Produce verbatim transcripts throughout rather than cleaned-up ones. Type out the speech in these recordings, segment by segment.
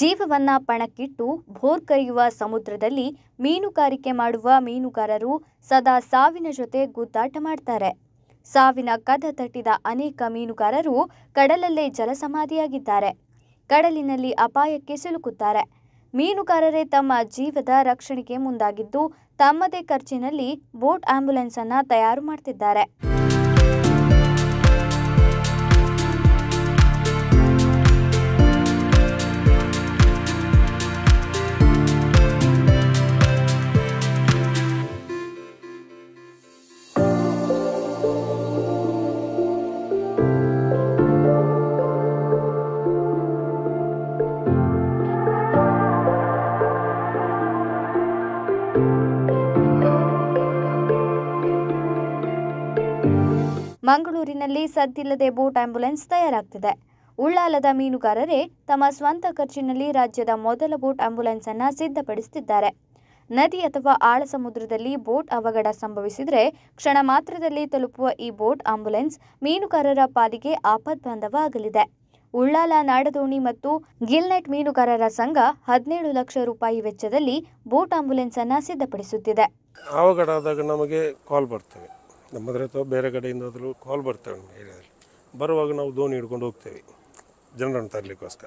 ಜೀವವನ್ನ ಪಣಕ್ಕಿಟ್ಟು ಭೋರ್ಗರೆಯುವ ಸಮುದ್ರದಲ್ಲಿ ಮೀನುಗಾರಿಕೆ ಮಾಡುವ ಮೀನುಗಾರರು ಸದಾ ಸಾವಿನ ಜೊತೆ ಗುದ್ದಾಟ ಮಾಡ್ತಾರೆ. ಸಾವಿನ ಕದ ತಟ್ಟಿದ ಅನೇಕ ಮೀನುಗಾರರು ಕಡಲಲ್ಲೇ ಜಲಸಮಾಧಿಯಾಗಿದ್ದಾರೆ. ಕಡಲಿನಲ್ಲಿ ಅಪಾಯಕ್ಕೆ ಸಿಲುಕುತ್ತಾರೆ. ಮೀನುಗಾರರೇ ತಮ್ಮ ಜೀವದ ರಕ್ಷಣೆಗೆ ಮುಂದಾಗಿದ್ದು ತಮ್ಮದೇ ಖರ್ಚಿನಲ್ಲಿ ಬೋಟ್ ಆಂಬ್ಯುಲೆನ್ಸ್ ಅನ್ನು ತಯಾರು ಮಾಡ್ತಿದ್ದಾರೆ. ಮಂಗಳೂರಿನಲ್ಲಿ ಸದ್ದಿಲ್ಲದೆ ಬೋಟ್ ಆಂಬ್ಯುಲೆನ್ಸ್ ತಯಾರಾಗ್ತಿದೆ. ಉಳ್ಳಾಲದ ಮೀನುಗಾರರೇ ತಮ್ಮ ಸ್ವಂತ ಖರ್ಚಿನಲ್ಲಿ ರಾಜ್ಯದ ಮೊದಲ ಬೋಟ್ ಆಂಬ್ಯುಲೆನ್ಸ್ ಅನ್ನು ಸಿದ್ಧಪಡಿಸುತ್ತಿದ್ದಾರೆ. ನದಿ ಅಥವಾ ಆಳ ಸಮುದ್ರದಲ್ಲಿ ಬೋಟ್ ಅವಘಡ ಸಂಭವಿಸಿದರೆ ಕ್ಷಣ ಮಾತ್ರದಲ್ಲಿ ತಲುಪುವ ಈ ಬೋಟ್ ಆಂಬ್ಯುಲೆನ್ಸ್ ಮೀನುಗಾರರ ಪಾಲಿಗೆ ಆಪದ್ಬಾಂಧವ ಆಗಲಿದೆ. ಉಳ್ಳಾಲ ನಾಡದೋಣಿ ಮತ್ತು ಗಿಲ್ನೆಟ್ ಮೀನುಗಾರರ ಸಂಘ ಹದಿನೇಳು ಲಕ್ಷ ರೂಪಾಯಿ ವೆಚ್ಚದಲ್ಲಿ ಬೋಟ್ ಆಂಬ್ಯುಲೆನ್ಸ್ ಅನ್ನು ಸಿದ್ಧಪಡಿಸುತ್ತಿದೆ. ಅವಘಡ ಆದಾಗ ನಮಗೆ ಕಾಲ್ ಬರ್ತವೆ, ನಮ್ಮದ್ರ ಅಥವಾ ಬೇರೆ ಕಡೆಯಿಂದಾದರೂ ಕಾಲ್ ಬರ್ತವೆ. ನಮ್ಮ ಏರಿಯಾದಲ್ಲಿ ಬರುವಾಗ ನಾವು ದೋಣಿ ಹಿಡ್ಕೊಂಡು ಹೋಗ್ತೇವೆ ಜನರನ್ನು ತರಲಿಕ್ಕೋಸ್ಕರ.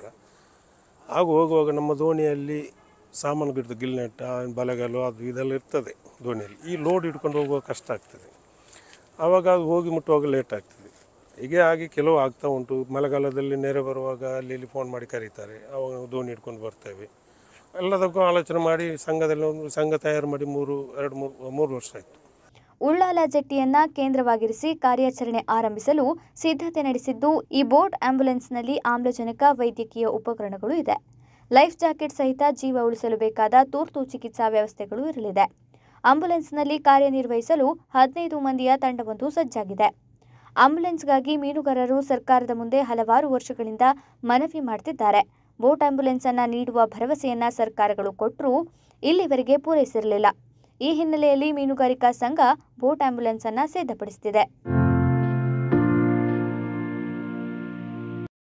ಹಾಗೂ ಹೋಗುವಾಗ ನಮ್ಮ ದೋಣಿಯಲ್ಲಿ ಸಾಮಾನು ಬಿಡ್ತು, ಗಿಲ್ನೆಟ್, ಬಲೆಗಾಲು ಅದು ಇದೆಲ್ಲ ಇರ್ತದೆ ದೋಣಿಯಲ್ಲಿ. ಈ ಲೋಡ್ ಹಿಡ್ಕೊಂಡು ಹೋಗುವಾಗ ಕಷ್ಟ ಆಗ್ತದೆ. ಆವಾಗ ಅದು ಹೋಗಿ ಮುಟ್ಟುವಾಗ ಲೇಟ್ ಆಗ್ತದೆ. ಹೀಗೆ ಆಗಿ ಕೆಲವು ಆಗ್ತಾ ಉಂಟು. ಮಳೆಗಾಲದಲ್ಲಿ ನೆರೆ ಬರುವಾಗ ಅಲ್ಲಿ ಇಲ್ಲಿ ಫೋನ್ ಮಾಡಿ ಕರೀತಾರೆ, ಆವಾಗ ನಾವು ದೋಣಿ ಹಿಡ್ಕೊಂಡು ಬರ್ತೇವೆ. ಎಲ್ಲದಕ್ಕೂ ಆಲೋಚನೆ ಮಾಡಿ ಸಂಘದಲ್ಲಿ ಒಂದು ಸಂಘ ತಯಾರು ಮಾಡಿ ಮೂರು ಎರಡು ಮೂರು ಮೂರು ವರ್ಷ ಆಯಿತು. ಉಳ್ಳಾಲ ಜೆಟ್ಟಿಯನ್ನ ಕೇಂದ್ರವಾಗಿರಿಸಿ ಕಾರ್ಯಾಚರಣೆ ಆರಂಭಿಸಲು ಸಿದ್ಧತೆ ನಡೆಸಿದ್ದು ಈ ಬೋಟ್ ಆಂಬ್ಯುಲೆನ್ಸ್ನಲ್ಲಿ ಆಮ್ಲಜನಕ, ವೈದ್ಯಕೀಯ ಉಪಕರಣಗಳು ಇದೆ. ಲೈಫ್ ಜಾಕೆಟ್ ಸಹಿತ ಜೀವ ಉಳಿಸಲು ಬೇಕಾದ ತುರ್ತು ಚಿಕಿತ್ಸಾ ವ್ಯವಸ್ಥೆಗಳು ಇರಲಿದೆ. ಆಂಬ್ಯುಲೆನ್ಸ್ನಲ್ಲಿ ಕಾರ್ಯನಿರ್ವಹಿಸಲು ಹದಿನೈದು ಮಂದಿಯ ತಂಡವೊಂದು ಸಜ್ಜಾಗಿದೆ. ಆಂಬ್ಯುಲೆನ್ಸ್ಗಾಗಿ ಮೀನುಗಾರರು ಸರ್ಕಾರದ ಮುಂದೆ ಹಲವಾರು ವರ್ಷಗಳಿಂದ ಮನವಿ ಮಾಡ್ತಿದ್ದಾರೆ. ಬೋಟ್ ಆಂಬ್ಯುಲೆನ್ಸ್ ಅನ್ನ ನೀಡುವ ಭರವಸೆಯನ್ನ ಸರ್ಕಾರಗಳು ಕೊಟ್ಟರೂ ಇಲ್ಲಿವರೆಗೆ ಪೂರೈಸಿರಲಿಲ್ಲ. ಈ ಹಿನ್ನೆಲೆಯಲ್ಲಿ ಮೀನುಗಾರಿಕಾ ಸಂಘ ಬೋಟ್ ಆಂಬ್ಯುಲೆನ್ಸ್ ಅನ್ನು ಸಿದ್ಧಪಡಿಸುತ್ತಿದೆ.